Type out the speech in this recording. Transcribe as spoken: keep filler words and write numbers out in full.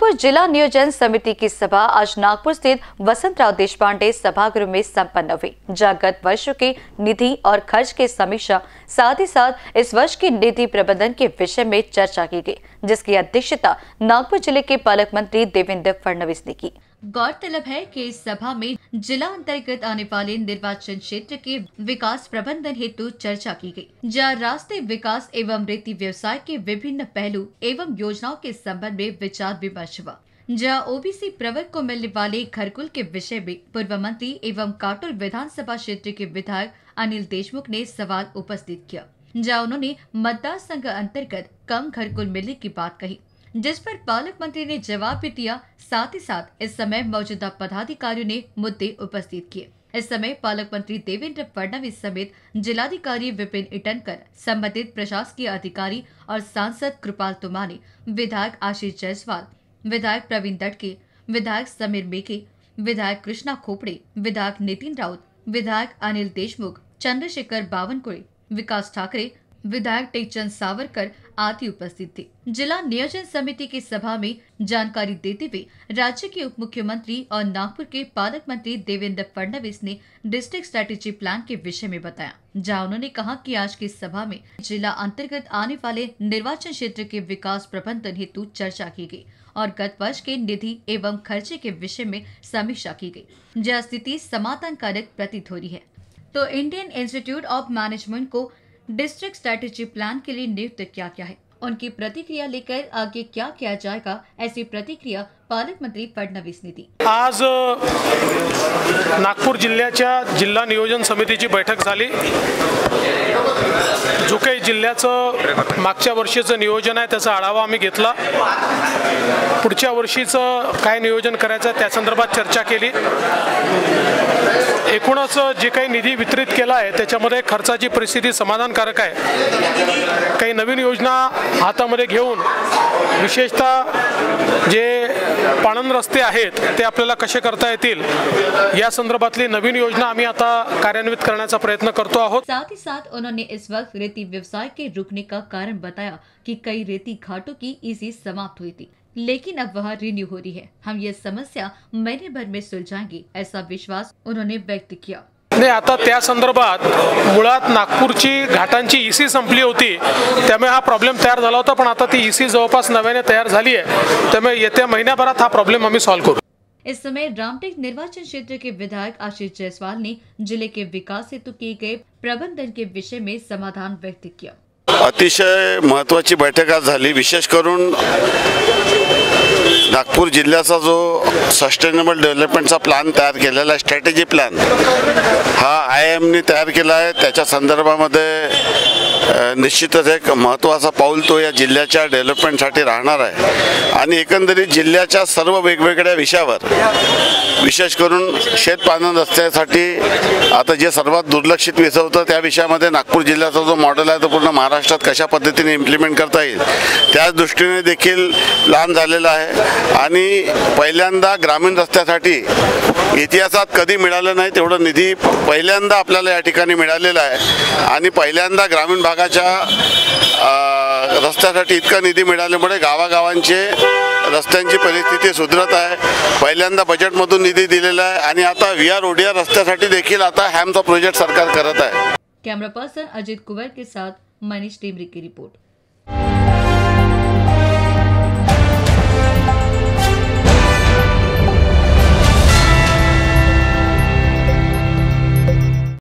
नागपुर जिला नियोजन समिति की सभा आज नागपुर स्थित वसंतराव देशपांडे सभागृह में संपन्न हुई, जहां गत वर्षों के निधि और खर्च की समीक्षा साथ ही साथ इस वर्ष की निधि प्रबंधन के विषय में चर्चा की गई, जिसकी अध्यक्षता नागपुर जिले के पालक मंत्री देवेंद्र फडणवीस ने की। गौरतलब है कि इस सभा में जिला अंतर्गत आने वाले निर्वाचन क्षेत्र के विकास प्रबंधन हेतु चर्चा की गई, जहां राष्ट्रीय विकास एवं रेती व्यवसाय के विभिन्न पहलू एवं योजनाओं के संबंध में विचार विमर्श हुआ। जहां ओबीसी प्रवर्ग को मिलने वाले घरकुल के विषय में पूर्व मंत्री एवं काटोल विधानसभा क्षेत्र के विधायक अनिल देशमुख ने सवाल उपस्थित किया, जहां उन्होंने मतदार संघ अंतर्गत कम घरकुल मिलने की बात कही, जिस पर पालक मंत्री ने जवाब भी दिया। साथ ही साथ इस समय मौजूदा पदाधिकारियों ने मुद्दे उपस्थित किए। इस समय पालक मंत्री देवेंद्र फडणवीस समेत जिलाधिकारी विपिन इटनकर, संबंधित प्रशासकीय अधिकारी और सांसद कृपाल तुमाने, विधायक आशीष जायसवाल, विधायक प्रवीण दटके, विधायक समीर मेघे, विधायक कृष्णा खोपड़े, विधायक नितिन राउत, विधायक अनिल देशमुख, चंद्रशेखर बावनकुळे, विकास ठाकरे, विधायक टेकचंद सावरकर आदि उपस्थित थे। जिला नियोजन समिति की सभा में जानकारी देते हुए राज्य के उप मुख्यमंत्री और नागपुर के पालक मंत्री देवेंद्र फडणवीस ने डिस्ट्रिक्ट स्ट्रेटेजी प्लान के विषय में बताया, जहां उन्होंने कहा कि आज की सभा में जिला अंतर्गत आने वाले निर्वाचन क्षेत्र के विकास प्रबंधन हेतु चर्चा की गई और गत वर्ष के निधि एवं खर्चे के विषय में समीक्षा की गई, जहाँ स्थिति समाधानकारक प्रतीत हो रही है। तो इंडियन इंस्टीट्यूट ऑफ मैनेजमेंट को डिस्ट्रिक्ट स्ट्रेटेजी प्लान के लिए नियुक्त किया गया है। उनकी प्रतिक्रिया लेकर आगे क्या किया जाएगा, ऐसी प्रतिक्रिया पालक मंत्री फडणवीस ने दी। आज नागपूर जिल्ह्याच्या जिल्हा नियोजन समितीची बैठक झाली। जो काही जिल्ह्याचं मागच्या वर्षीचं नियोजन आहे त्याचा आढावा आम्ही घेतला। पुढच्या वर्षीचं काय नियोजन करायचं त्या संदर्भात चर्चा केली। एकूणच जे काही निधी वितरित केला आहे त्याच्यामध्ये खर्चाची परिस्थिती समाधानकारक आहे। काही नवीन योजना हातामध्ये घेऊन विशेषतः जे पाणंद रस्ते आहेत ते आपल्याला कसे करता येतील या संदर्भातली नवीन योजना आम्ही आता कार्यान्वित करण्याचा प्रयत्न करतो आहोत। साथ ही साथ उन्होंने इस वक्त रेती व्यवसाय के रुकने का कारण बताया कि कई रेती घाटों की ईसी समाप्त हुई थी, लेकिन अब वह रिन्यू हो रही है। हम ये समस्या महीने भर में सुलझाएंगे, ऐसा विश्वास उन्होंने व्यक्त किया। नाही, आता त्या संदर्भात मुळात नागपूरची घाटांची ईसी संपली होती, त्यामुळे हा प्रॉब्लेम तयार झाला होता, पण आता ती ईसी जवळपास नव्याने तयार झाली आहे, त्यामुळे येत्या महिन्याभरात हा प्रॉब्लेम आम्ही सॉल्व्ह करू। इस समय रामटेक निर्वाचन क्षेत्र के विधायक आशीष जायसवाल ने जिले के विकास हेतु किए गए प्रबंधन के विषय में समाधान व्यक्त किया। अतिशय महत्त्वाची बैठक आज झाली। विशेष करून नागपूर जिल्ह्याचा जो सस्टेनेबल डेव्हलपमेंटचा प्लॅन तयार केलेला आहे, स्ट्रॅटेजी प्लॅन, हा आय एम ने तयार केला आहे। त्याच्या संदर्भामध्ये निश्चितच एक महत्त्वाचा पाऊल तो या जिल्ह्याच्या डेव्हलपमेंटसाठी राहणार आहे आणि एकंदरीत जिल्ह्याच्या सर्व वेगवेगळ्या विषयावर, विशेष करून शेतपाणंद रस्त्यासाठी आता जे सर्वात दुर्लक्षित विषय होतं त्या विषयामध्ये नागपूर जिल्ह्याचा जो मॉडेल आहे तो पूर्ण महाराष्ट्रात कशा पद्धतीने इम्प्लिमेंट करता येईल त्याच दृष्टीने देखील प्लॅन झालेला आहे। आणि पहिल्यांदा ग्रामीण रस्त्यासाठी इतिहासात कधी मिळालं नाही तेवढं निधी पहिल्यांदा आपल्याला या ठिकाणी मिळालेला आहे आणि पहिल्यांदा ग्रामीण भागाच्या रस्त्यासाठी इतका निधी मिळाल्यामुळे गावागावांचे रस्त्यांची परिस्थिती सुधारत आहे। पहिल्यांदा बजेटमधून निधी दिलेला आहे आणि आता व्ही आर ओडीआर रस्त्यासाठी देखील आता हॅमचा प्रोजेक्ट सरकार करत आहे। कैमरा पर्सन अजित कुंवर के साथ मनीष टेमरी की रिपोर्ट।